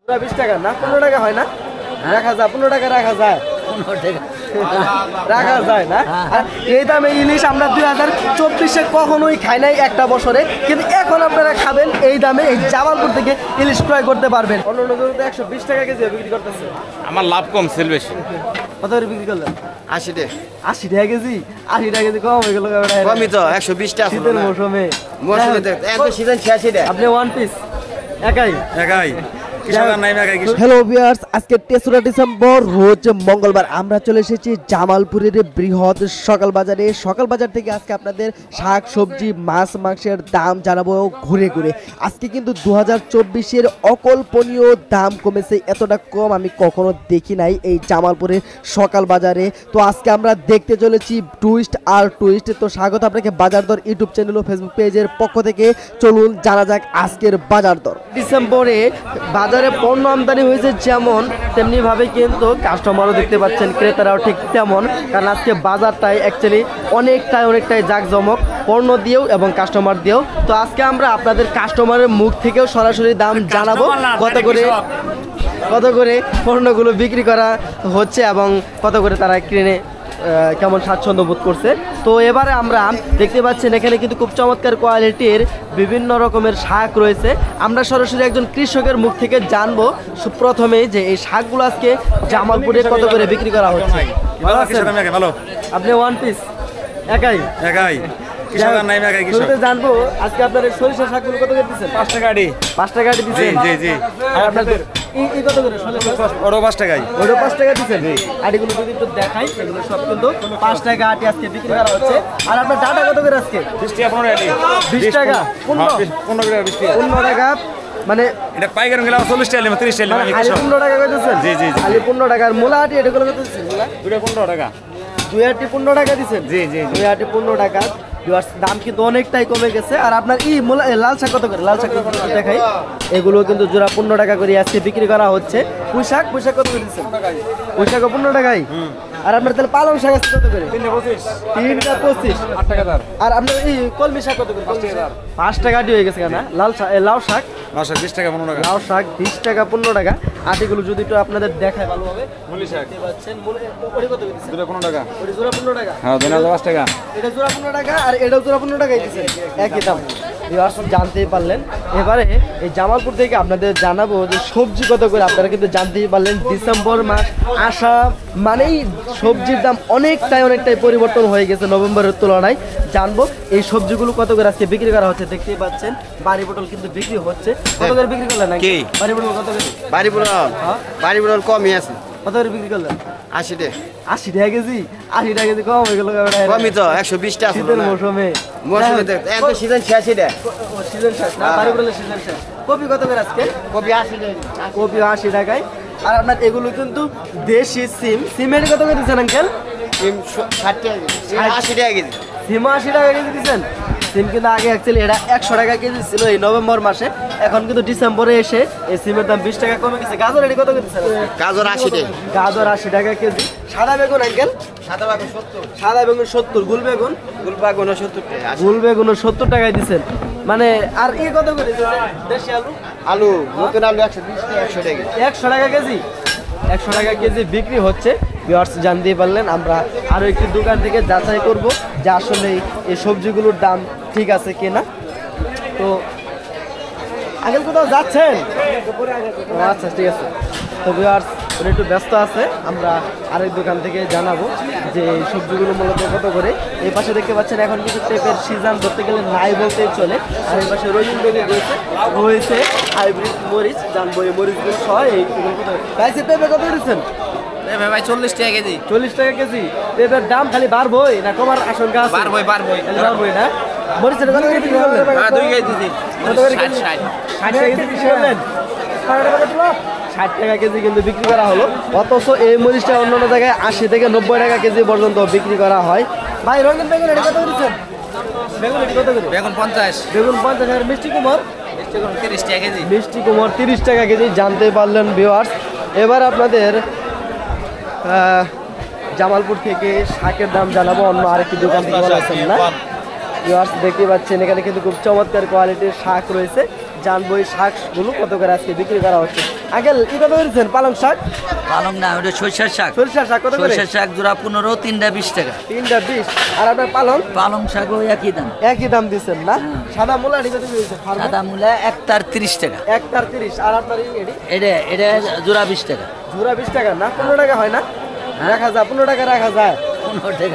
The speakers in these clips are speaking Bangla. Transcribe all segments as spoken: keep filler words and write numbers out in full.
বিশ টাকা না পনেরো টাকা হয় না রাখা যায় পনেরো টাকা রাখা যায় রাখা যায় না এই দামে ইলিশ আমরা দুই হাজার চব্বিশে কখনোই খাই নাই একটা বছরে কিন্তু এখন আপনারা খাবেন এই দামে এই জামালপুর থেকে ইলিশ ক্রয় করতে পারবেন অন্য অন্য একশো বিশ টাকা কেজি বিক্রি করতেছে আমার লাভ কম সেল বেশি কত করে বিক্রি করলেন আশি টাকা আশি টাকা কেজি আশি টাকা কেজি কম হয়ে গেল কমই তো একশো বিশ টাকা শীতের মৌসুমে সিজন ছিয়াশি টাকা আপনি ওয়ান পিস একাই একাই হ্যালো ভিউয়ার্স আজকে তেসরা ডিসেম্বর রোজ মঙ্গলবার আমরা চলে এসেছি জামালপুরের বৃহৎ সকাল বাজারে সকাল বাজার থেকে আজকে আপনাদের শাক সবজি মাছ মাংসের দাম জানাবো ঘুরে ঘুরে আজকে কিন্তু দু হাজার চব্বিশের অকল্পনীয় দাম কমেছে এতটা কম আমি কখনো দেখি নাই এই জামালপুরের সকাল বাজারে তো আজকে আমরা দেখতে চলেছি টুইস্ট আর টুইস্ট তো স্বাগত আপনাকে বাজার দর ইউটিউব চ্যানেল ও ফেসবুক পেজের পক্ষ থেকে চলুন জানা যাক আজকের বাজার দর ডিসেম্বরে বাজারে পণ্য আমদানি হয়েছে যেমন তেমনি ভাবে কিন্তু কাস্টমারও দেখতে পাচ্ছেন ক্রেতারাও ঠিক তেমন কারণ আজকে বাজারটাই অ্যাকচুয়ালি অনেকটাই অনেকটাই জাঁকজমক পণ্য দিয়েও এবং কাস্টমার দিয়েও তো আজকে আমরা আপনাদের কাস্টমারের মুখ থেকেও সরাসরি দাম জানাবো কত করে কত করে পণ্যগুলো বিক্রি করা হচ্ছে এবং কত করে তারা কিনে কেমন স্বাচ্ছন্দ্য বোধ করছে তো এবারে আমরা দেখতে পাচ্ছেন এখানে কিন্তু খুব চমৎকার কোয়ালিটির বিভিন্ন রকমের শাক রয়েছে আমরা সরাসরি একজন কৃষকের মুখ থেকে জানবো প্রথমে যে এই শাকগুলো আজকে জামালপুরে কত করে বিক্রি করা হচ্ছে আপনি ওয়ান পিস একাই একাই জানবো আজকে আপনার সরিষা শাকগুলো কত করে দিচ্ছেন পাঁচ টাকা আড়ি পাঁচ টাকা আড়ি দিচ্ছেন জি জি আর আপনাদের এই কত করে ওটা পাঁচ টাকাই ওটা পাঁচ টাকা দিচ্ছেন আটিগুলো যদি একটু দেখাই এগুলো সব কিন্তু পাঁচ টাকা আটি আজকে বিক্রি করা হচ্ছে আর আপনার ডাটা কত করে আজকে বিশ টাকা পনেরো আটি বিশ টাকা পনেরো পনেরো টাকা বিশ টাকা পনেরো টাকা মানে এটা পাইকারি গেলে চল্লিশ টাকা তিরিশ টাকা আলি পনেরো টাকা কইতেছেন জি জি আলি পনেরো টাকার মূলা আটি এটা কত দিচ্ছেন দুটা পনেরো টাকা দুই আটি পনেরো টাকা দিচ্ছেন জি জি দুই আটি পনেরো টাকা দাম কিন্তু অনেকটাই কমে গেছে আর আপনার ই লাল শাক কত করে লাল শাক দেখাই এগুলো কিন্তু জোড়া পনেরো টাকা করে আজকে বিক্রি করা হচ্ছে পুঁইশাক পুঁইশাক কত করে দিচ্ছেন পুঁইশাক পনেরো টাকাই আর আপনার তাহলে পালং শাক আছে কত করে তিনটা পঁচিশ তিনটা পঁচিশ আট টাকা দাম আর আপনার এই কলমি শাক কত করে পাঁচ টাকা আটি হয়ে গেছে কেন লাল শাক লাউ শাক লাউ শাক বিশ টাকা পনেরো টাকা লাউ শাক বিশ টাকা পনেরো টাকা আটিগুলো যদি একটু আপনাদের দেখায় ভালোভাবে মুলি শাক পাচ্ছেন ওটা কত করে দিচ্ছেন দুটা পনেরো টাকা ওটা জোড়া পনেরো টাকা হ্যাঁ দুই হাজার পাঁচ টাকা এটা জোড়া পনেরো টাকা আর এটাও জোড়া পনেরো টাকাই দিচ্ছেন একই দাম জানতেই পারলেন এবারে এই জামালপুর থেকে আপনাদের জানাবো যে সবজি কত করে আপনারা কিন্তু জানতেই পারলেন ডিসেম্বর মাস আসা মানেই সবজির দাম অনেকটাই অনেকটাই পরিবর্তন হয়ে গেছে নভেম্বরের তুলনায় জানবো এই সবজিগুলো কত করে আজকে বিক্রি করা হচ্ছে দেখতেই পাচ্ছেন বাড়ি পটল কিন্তু বিক্রি হচ্ছে কত করে বিক্রি করলেন নাকি বাড়ি পটল কত করে বাড়ি পটল বাড়ি পটল কমই আছে কত করে বিক্রি করলেন আশি টাকা আশি টাকা কেজি আশি টাকা কেজি কম হয়ে গেল কমই তো একশো বিশ টাকা শীতের মৌসুমে মৌসুমে সিজন ছিয়াশি টাকা সিজন শেষ না বাড়ি পটলের সিজন শেষ কপি কত করে আজকে কপি আশি টাকা কপি আশি টাকায় আর আপনার এগুলো কিন্তু দেশি সিম সিমের কত করে দিচ্ছেন আঙ্কেল সিম ষাট টাকা আশি টাকা কেজি সিম আশি টাকা কেজি দিচ্ছেন সিম কিন্তু আগে অ্যাকচুয়ালি এটা একশো টাকা কেজি ছিল এই নভেম্বর মাসে এখন কিন্তু ডিসেম্বরে এসে এই সিমের দাম বিশ টাকা কমে গেছে গাজর এটি কত করে দিচ্ছেন গাজর আশি টাকা গাজর আশি টাকা কেজি সাদা বেগুন আঙ্কেল সাদা বেগুন সত্তর সাদা বেগুন সত্তর গুল বেগুন গুল বেগুন সত্তর টাকা গুল বেগুন সত্তর টাকায় দিচ্ছেন মানে আর ই কত করে দেশি আলু আলু নতুন আলু একশো বিশ টাকা একশো টাকা একশো টাকা কেজি একশো টাকা কেজি বিক্রি হচ্ছে ভিউয়ার্স জানতেই পারলেন আমরা আরও একটি দোকান থেকে যাচাই করব যে আসলে এই সবজিগুলোর দাম ঠিক আছে কিনা তো আঙ্কেল কোথাও যাচ্ছেন আচ্ছা ঠিক আছে তো ভিউয়ার্স উনি একটু ব্যস্ত আছে আমরা আরেক দোকান থেকে জানাবো যে এই সবজিগুলো মূলত কত করে এই পাশে দেখতে পাচ্ছেন এখন কিন্তু টেপের সিজন ধরতে গেলে নাই বলতেই চলে আর এই পাশে রঙিন বেগুন রয়েছে রয়েছে হাইব্রিড মরিচ জানবো এই মরিচগুলো সহ এইগুলো কত গাইছে পেঁপে কত দিচ্ছেন ভাই চল্লিশ টাকা কেজি চল্লিশ টাকা কেজি পেঁপের দাম খালি বাড়বই না কমার আশঙ্কা আছে বাড়বই বাড়বই খালি বাড়বই না মরিচের কত করে বিক্রি করলেন দুই কেজি দিছি কত করে ষাট ষাট টাকা কেজি বিক্রি করলেন ষাট টাকা কেজি কিন্তু বিক্রি করা হলো অথচ এই মরিচটা অন্য অন্য জায়গায় আশি থেকে নব্বই টাকা কেজি পর্যন্ত বিক্রি করা হয় ভাই রঙিন বেগুন এটা কত দিচ্ছেন বেগুন কত করে বেগুন পঞ্চাশ বেগুন পঞ্চাশ আর মিষ্টি কুমড় তিরিশ টাকা কেজি মিষ্টি কুমড় তিরিশ টাকা কেজি জানতে পারলেন ভিউয়ার্স এবার আপনাদের জামালপুর থেকে শাকের দাম জানাবো অন্য আরেকটি দোকান থেকে বলেছেন না ভিউয়ার্স দেখতে পাচ্ছেন এখানে কিন্তু খুব চমৎকার কোয়ালিটির শাক রয়েছে জানবো এই শাকগুলো কত করে আজকে বিক্রি করা হচ্ছে। আঙ্কেল কি কত করেছেন পালং শাক? পালং না, ওটা সরিষার শাক। সরিষার শাক কত করে? সরিষার শাক জোড়া পনেরো, তিনটা বিশ টাকা। তিনটা বিশ। আর আপনার পালং? পালং শাকও একই দাম। একই দাম দিচ্ছেন না? সাদা মূলা এটি কত দিয়েছে? সাদা মূলা এক তার তিরিশ টাকা। এক তার তিরিশ। আর আপনার এটি? এটা এটা জোড়া বিশ টাকা। জোড়া বিশ টাকা না? পনেরো টাকা হয় না? রাখা যায়, পনেরো টাকা রাখা যায়। পনেরো টাকা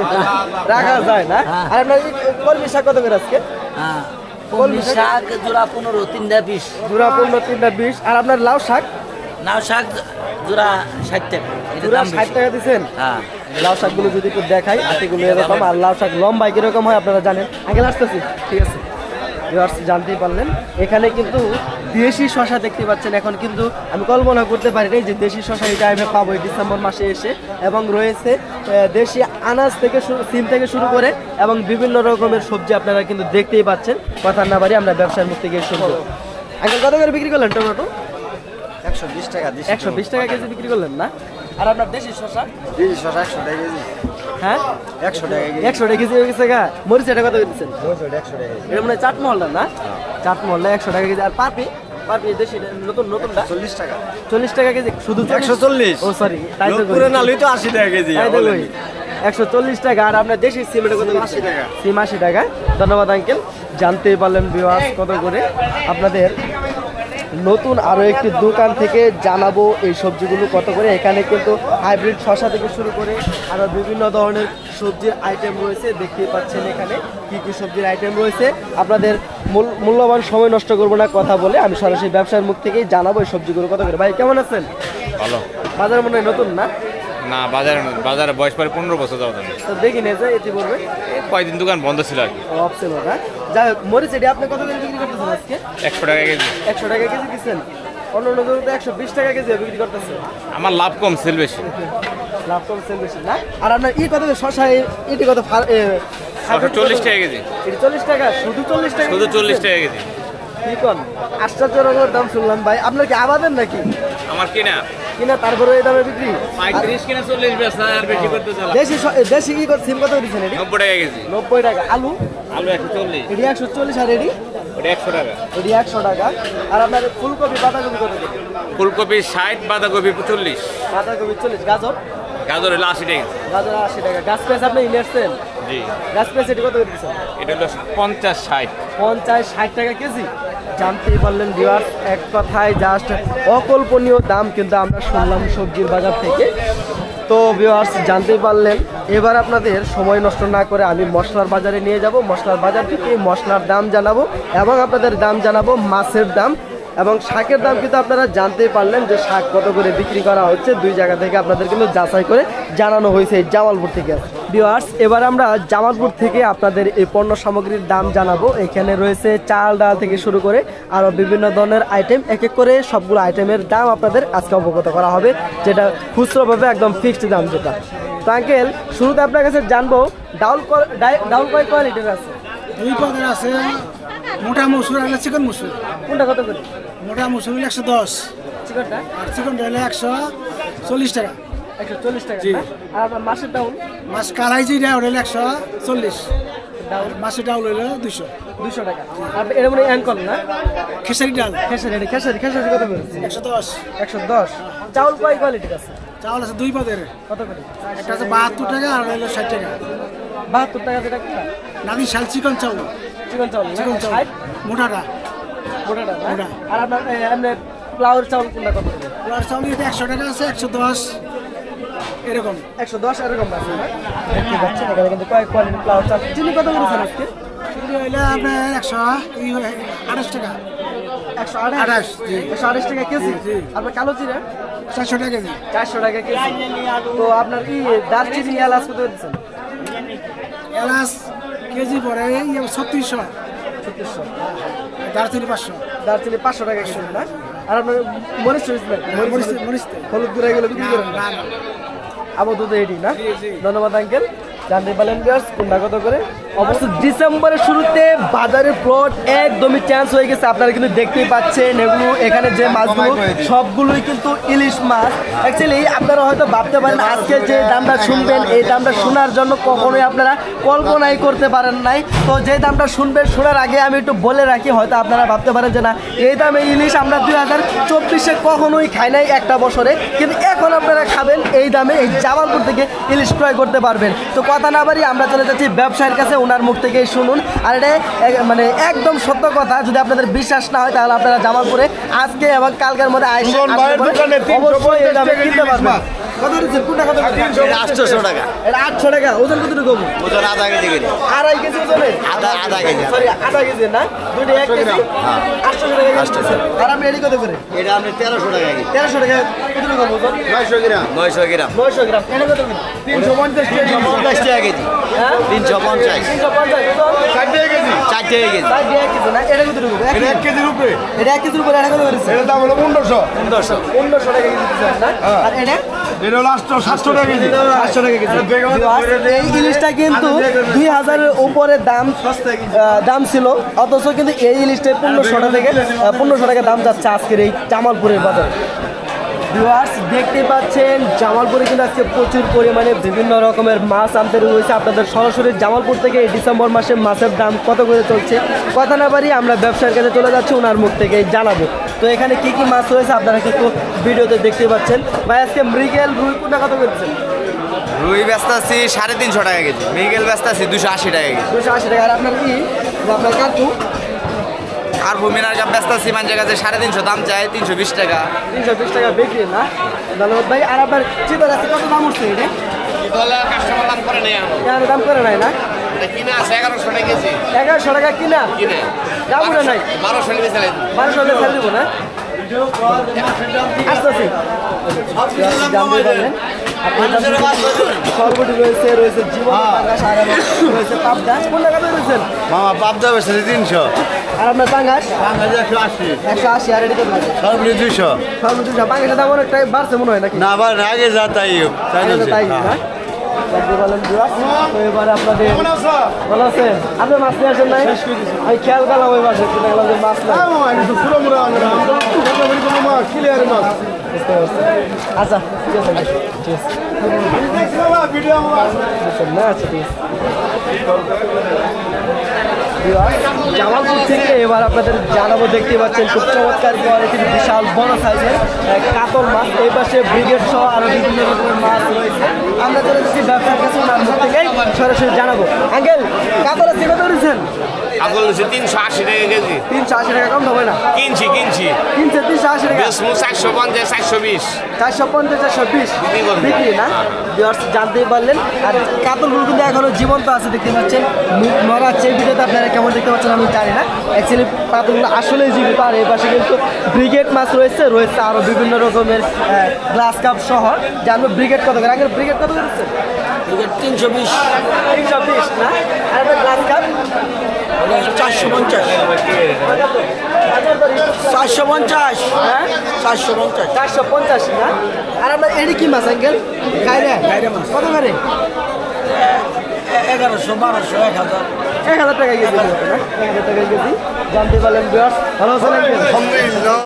রাখা যায় না? আর আপনার কলমি শাক কত করে আজকে? হ্যাঁ, কলমি শাক জোড়া পনেরো, তিনটা বিশ। জোড়া পনেরো, তিনটা বিশ। আর আপনার লাউ শাক? লাউ শাক জোড়া ষাট টাকা। জোড়া ষাট টাকা দিচ্ছেন? হ্যাঁ। লাউ শাকগুলো যদি একটু দেখাই, আটিগুলো এরকম। আর লাউ শাক লম্বাই কিরকম হয় আপনারা জানেন। আগে আসতেছি, ঠিক আছে। ভিউয়ার্স জানতেই পারলেন এখানে কিন্তু দেশি শশা দেখতে পাচ্ছেন। এখন কিন্তু আমি কল্পনা করতে পারি না যে দেশি শশা এই টাইমে পাবো এই ডিসেম্বর মাসে এসে। এবং রয়েছে আহ, দেশি আনাজ থেকে শুরু, সিম থেকে শুরু করে এবং বিভিন্ন রকমের সবজি আপনারা কিন্তু দেখতেই পাচ্ছেন। কথা না বাড়ি আমরা ব্যবসার মুখ থেকে শুরু করব। আগে কত করে বিক্রি করলেন টমেটো? একশো বিশ টাকা একশো বিশ টাকা কেজি বিক্রি করলেন না? আর আপনার দেশি শশা? দেশি শশা একশো টাকা কেজি। হ্যাঁ, একশো টাকা কেজি। একশো টাকা কেজি হয়ে গেছে গা। মরিচ এটা কত দিচ্ছেন? একশো টাকা কেজি। এটা মানে চাট মহলটা না? চাট মহলটা একশো টাকা কেজি। আর পাপি? পাপি দেশি নতুন নতুনটা চল্লিশ টাকা। চল্লিশ টাকা কেজি। শুধু একশো চল্লিশ। ও সরি, তাই তো পুরো নালি তো আশি টাকা কেজি। তাই তো কই। একশো চল্লিশ টাকা। আর আপনার দেশি সিম এটা কত? আশি টাকা। সিম আশি টাকা। ধন্যবাদ আঙ্কেল, জানতেই পারলেন ভিউয়ার্স কত করে। আপনাদের নতুন আরও একটি দোকান থেকে জানাবো এই সবজিগুলো কত করে। এখানে কিন্তু হাইব্রিড শসা থেকে শুরু করে আরও বিভিন্ন ধরনের সবজির আইটেম রয়েছে, দেখতেই পাচ্ছেন এখানে কি কি সবজির আইটেম রয়েছে। আপনাদের মূল- মূল্যবান সময় নষ্ট করবো না কথা বলে, আমি সরাসরি ব্যবসার মুখ থেকেই জানাবো এই সবজিগুলো কত করে। ভাই কেমন আছেন? ভালো বাজার মনে হয় নতুন না? না, বাজারে বাজারে বয়স প্রায় পনেরো বছর যাওয়া যাবে। তো দেখি নিয়ে যায় এটি বলবে কয়েকদিন দোকান বন্ধ ছিল আর কি। অপশন না। যাই হোক, মরিচ এটি আপনি কত করে বিক্রি করতেছেন আজকে? একশো টাকা কেজি। একশো টাকা কেজি দিচ্ছেন? অন্য অন্য জমিতে একশো বিশ টাকা কেজি বিক্রি করতেছে। আমার লাভ কম, সেল বেশি। লাভ কম সেল বেশি না? আর আপনার ই কত শশা এটি কত? চল্লিশ টাকা কেজি। এটি চল্লিশ টাকা? শুধু চল্লিশ টাকা? শুধু চল্লিশ টাকা কেজি। কি কোন আশ্চর্য রকমের দাম শুনলাম ভাই। আপনার কি আবাদের নাকি? আমার কিনা কিনা তারপরে এই দামে বিক্রি? পঁয়ত্রিশ কিনা চল্লিশ বেচা, আর বেশি করতে চালা। দেশি শ- দেশি কি কত সিম কত দিচ্ছেন এটি? নব্বই টাকা কেজি। নব্বই টাকা। আলু? আলু একশো চল্লিশ। এটি একশো চল্লিশ। আর এটি? ওটা একশো টাকা। এটি একশো টাকা। আর আপনার ফুলকপি বাঁধাকপি কত করে? ফুলকপি ষাট, বাঁধাকপি চল্লিশ, বাঁধাকপি চল্লিশ। গাজর? গাজর হলো আশি টাকা। গাজর আশি টাকা। গাছ পেঁয়াজ আপনি নিয়েছেন? জি, গাছ পেঁয়াজ এটি কত করে দিচ্ছেন? এটা হলো পঞ্চাশ, ষাট। পঞ্চাশ ষাট টাকা কেজি। জানতেই পারলেন ভিউয়ার্স, এক কথায় জাস্ট অকল্পনীয় দাম কিন্তু আমরা শুনলাম সবজির বাজার থেকে। তো ভিউয়ার্স জানতেই পারলেন। এবার আপনাদের সময় নষ্ট না করে আমি মশলার বাজারে নিয়ে যাব। মশলার বাজার থেকে মশলার দাম জানাবো এবং আপনাদের দাম জানাবো, মাছের দাম এবং শাকের দাম কিন্তু আপনারা জানতেই পারলেন যে শাক কত করে বিক্রি করা হচ্ছে। দুই জায়গা থেকে আপনাদের কিন্তু যাচাই করে জানানো হয়েছে এই জামালপুর থেকে। ভিউয়ার্স এবার আমরা জামালপুর থেকে আপনাদের এই পণ্য সামগ্রীর দাম জানাবো। এখানে রয়েছে চাল ডাল থেকে শুরু করে আরও বিভিন্ন ধরনের আইটেম, এক এক করে সবগুলো আইটেমের দাম আপনাদের আজকে অবগত করা হবে, যেটা খুচরোভাবে একদম ফিক্সড দাম যেটা। তো আঙ্কেল শুরুতে আপনার কাছে জানবো ডাউল ক- ডাই- ডাউল কয় কোয়ালিটির আছে? দুই পদের আছে, মোটা মসুর আর চিকন মসুর। কোনটা কত করে? মোটা মসুর হলে একশো দশ, চিকনটা আর চিকন হলে একশো চল্লিশ টাকা। একশো চল্লিশ টাকা জি। না? আর আপনার মাছের ডাউল? মাছ কালাই যেটা ওটা হলে একশো চল্লিশ, ডাউল মাছের ডাউল হইলো দুইশো। দুশো টাকা। আর এটা মানে অ্যাঙ্কল না? খেসারি ডাল খেসারি এটা খেসারি খেসারি কত করে? একশো দশ। একশো দশ। চাউল কয় কোয়ালিটির আছে? চাউল আছে দুই পদের, কত করে? একটা আছে বাহাত্তর টাকা আর হলো ষাট টাকা। বাহাত্তর টাকা যেটা কোনটা? নাদি শাল চিকন চাউল, চিকন চাউল না? চিকন চাউল ষাট? মোটাটা। মোটাটা না? মোটা। আর আপনার এ, এমনি ফ্লাওয়ার চাউল কোনটা কত করে? পোলার চাউল এটা একশো টাকা আছে, একশো দশ এরকম। একশো দশ এরকম আছে না? দেখতে পাচ্ছেন এখানে কিন্তু কয়েক কোয়ালিটির ফ্লাওয়ার চাউল। চিনি কত করেছেন আজকে? চিংড়ি হইলে আপনার একশো এই আঠাশ টাকা, একশো আঠাশ। আঠাশ, জি। একশো আঠাশ টাকা কেজি। জি। আপনার কালো জিরা? চারশো টাকা কেজি। চারশো টাকা কেজি। তো আপনার কি দারচিনি এলাচ কত দিচ্ছেন? এলাচ কেজি পরে ছত্রিশশো, ছত্রিশশো। দারচিনি পাঁচশো। দারচিনি পাঁচশো টাকা কেজি না? আর আপনার মরিচ চল্লিশ টাকা। মরিচ মরিচ তেল। হলুদ গুঁড়া এগুলো বিক্রি করেন না? না, না। আবদ্ধ এটি না? জি, জি। ধন্যবাদ আঙ্কেল, জানতে পারলেন ভিউয়ার্স কোনটা কত করে। অবশ্য ডিসেম্বরের শুরুতে বাজারের প্লট একদমই চেঞ্জ হয়ে গেছে। আপনারা কিন্তু দেখতেই পাচ্ছেন এগুলো এখানে যে মাছগুলো সবগুলোই কিন্তু ইলিশ মাছ। অ্যাকচুয়ালি আপনারা হয়তো ভাবতে পারেন আজকে যে দামটা শুনবেন এই দামটা শোনার জন্য কখনোই আপনারা কল্পনাই করতে পারেন নাই। তো যে দামটা শুনবেন শোনার আগে আমি একটু বলে রাখি, হয়তো আপনারা ভাবতে পারেন যে না এই দামে ইলিশ আমরা দুই হাজার চব্বিশে কখনোই খাই নাই একটা বছরে, কিন্তু এখন আপনারা খাবেন এই দামে এই জামালপুর থেকে ইলিশ ক্রয় করতে পারবেন। তো কথা না বাড়ি আমরা চলে যাচ্ছি ব্যবসায়ীর কাছে, ওনার মুখ থেকে শুনুন। আর এটা এক- মানে একদম সত্য কথা, যদি আপনাদের বিশ্বাস না হয় তাহলে আপনারা জামালপুরে আজকে এবং কালকের মধ্যে আইসে অবশ্যই এই দামে কিনতে পারবেন। কত দিচ্ছেন? কোনটা কত দিচ্ছেন? এটা আটশোশো টাকা। এটা আটশো টাকা। ওজন কতটুকু? ওজন আধা কেজি করে। আড়াই কেজি ওজনে? আধা আধা কেজি। সরি আধা কেজি না, দুটো এক কেজি। আটশো টাকা কেজি দিচ্ছেন। আর আপনি এটি কত করে? এটা আপনি তেরোশো টাকা কেজি। তেরোশো টাকা। কতটুকু ওজন? নয়শো গ্রাম। নয়শো গ্রাম। নয়শো গ্রাম। এটা কত করে? তিনশো পঞ্চাশ টাকা। তিনশো পঞ্চাশ টাকা কেজি। হ্যাঁ? তিনশো পঞ্চাশ। তিনশো পঞ্চাশ ওজন? ষাট টাকা কেজি। ষাট টাকা কেজি। ষাট টাকা কেজি না? এটা কতটুকু? এক কেজি? কেজির উপরে। এটা এক কেজির উপরে এটা কত করেছে? এটার দাম হলো পনেরোশো। পনেরোশো। পনেরোশো টাকা কেজি দিচ্ছেন না? আর এটা? এটা হলো আটশো সাতশো টাকা কেজি। সাতশো টাকা কেজি। এই ইলিশটা কিন্তু দুই হাজারের উপরে দাম আহ, দাম ছিল, অথচ কিন্তু এই ইলিশটা পনেরোশো টাকা থেকে পনেরোশো টাকা দাম যাচ্ছে আজকের এই জামালপুরের বাজারে। ভিউয়ার্স দেখতে পাচ্ছেন জামালপুরে কিন্তু আজকে প্রচুর পরিমাণে বিভিন্ন রকমের মাছ আনতে রয়েছে। আপনাদের সরাসরি জামালপুর থেকে এই ডিসেম্বর মাসে মাছের দাম কত করে চলছে কথা না পারি আমরা ব্যবসার কাছে চলে যাচ্ছি, ওনার মুখ থেকে জানাবো। তো এখানে কি কি মাছ রয়েছে আপনারা কিন্তু ভিডিওতে দেখতে পাচ্ছেন। ভাই আজকে মৃগেল রুই কোনটা কত করছেন? রুই ব্যস্ত আছি সাড়ে তিনশো টাকা কেজি। মৃগেল ব্যস্ত আছি দুশো আশি টাকা কেজি। দুশো আশি টাকা। আর আপনার কি আপনার কাকু? আর ভূমিনার কাপ ব্যস্ত আছি মানুষের কাছে সাড়ে তিনশো, দাম চাই তিনশো বিশ টাকা। তিনশো বিশ টাকা বিক্রি না? ধন্যবাদ ভাই। আর আপনার চিতল আছে কত দাম উঠছে এটা? কাস্টমার দাম করে নেই কেন দাম করে নাই না? কিনে আছে এগারোশো টাকা কেজি এগারোশো টাকা কিনা কিনে দাম উঠে নাই? বারোশো টাকা চালাই বারোশো টাকা ছেড়ে দিব না? আসতেছি। জানতে পারলেন সর্বটি রয়েছে রয়েছে জীবন পাঙ্গাস আর এবং রয়েছে পাবদা। কোন টাকা রয়েছেন? মামা পাপ যাবে সাড়ে তিনশো। আর আপনার পাঙ্গাস একশো আশি। একশো আশি। আর এটি কত লাগে? সর্বনিম্ন দুইশো। সর্বোচ্চ পাঙ্গাসের দাম অনেকটাই বাড়ছে মনে হয় নাকি? না আবার আগে যা তাই তাই আগে তো তাই না? জানতে পারলেন ভিউয়ার্স। তো এবারে আপনাদের ভালো আছেন? আপনি মাছ নিয়ে আসেন নাই? আমি খেয়াল করলাম ওই মাসে কিন্তু দেখলাম যে মাছ নাই। বুঝতে পারছি। আচ্ছা ঠিক আছে ভাই, ঠিক আছে। বুঝছেন না? আচ্ছা ঠিক আছে। ভিউয়ার্স, জামালপুর থেকে এবার আপনাদের জানাবো, দেখতে পাচ্ছেন খুব চমৎকার কোয়ালিটির বিশাল বড় সাইজের কাতল মাছ। এই পাশে ব্রিগেড সহ আরো বিভিন্ন রকমের মাছ রয়েছে। আমরা চলে যাচ্ছি ব্যবসার কাছে, ওনার মুখ থেকে সরাসরি জানাবো। আঙ্কেল কাতল আছে কত করেছেন? আপল হচ্ছে তিনশো আশি টাকা কেজি তিনশো আশি টাকা কম হবে না? কিনছি কিনছি কিনছে তিনশো আশি টাকা। বেশ চারশো পঞ্চাশ চারশো বিশ চারশো পঞ্চাশ চারশো বিশ বিক্রি করবে। বিক্রি না? ভিউয়ার্স জানতেই পারলেন। আর কাতলগুলো কিন্তু এখনো জীবন্ত আছে, দেখতে পাচ্ছেন মুখ নড়াচ্ছে। এই ভিডিওতে আপনারা কেমন দেখতে পাচ্ছেন আমি জানি না। অ্যাকচুয়ালি কাতলগুলো আসলেই জীবিত। আর এই পাশে কিন্তু ব্রিগেড মাছ রয়েছে রয়েছে আরও বিভিন্ন রকমের গ্লাস কাপ সহ। জানবো ব্রিগেড কত করে? আগে ব্রিগেড কত করেছে? তিনশো বিশ। তিনশো বিশ না? আর একটা গ্লাস কাপ চারশো পঞ্চাশ। চারশো পঞ্চাশ। হ্যাঁ চারশো পঞ্চাশ। চারশো পঞ্চাশ না? আর আপনার এটি কি মাছ আঙ্কেল? গাইরে গাইরে মাছ। কত করে? এগারোশো বারোশো এক হাজার। এক হাজার টাকা কেজি না? এক হাজার টাকা কেজি। জানতে পারলেন ভিউয়ার্স। ভালো আছেন আঙ্কেল?